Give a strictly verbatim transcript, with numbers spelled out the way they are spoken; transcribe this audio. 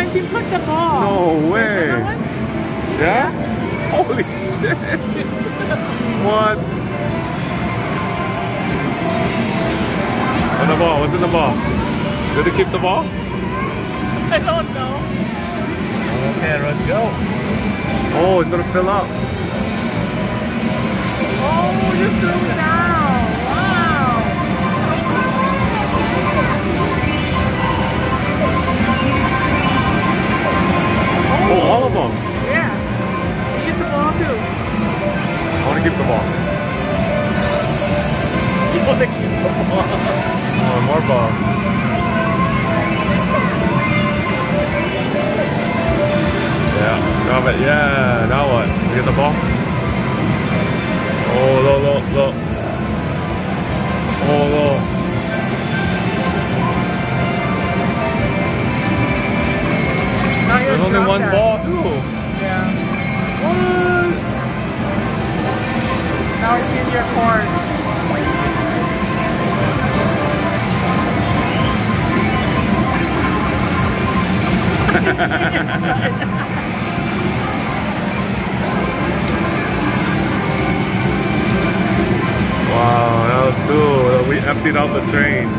And she pushed the ball. No way. Yeah? Holy shit. What? What's the ball? What's in the ball? Did it keep the ball? I don't know. Okay, let's go. Oh, it's gonna fill up. Oh, you threw it out. Wow. Oh, all of them. Yeah. You get the ball too. I want to keep the ball. You want to keep the ball? Oh, more ball. Yeah, drop it. Yeah, now what? You get the ball? Oh, low, low, low. Oh, low. Now you're There's only drop one that. ball, too. Yeah. What? Now it's in your court. Wow, that was cool. We emptied out the train.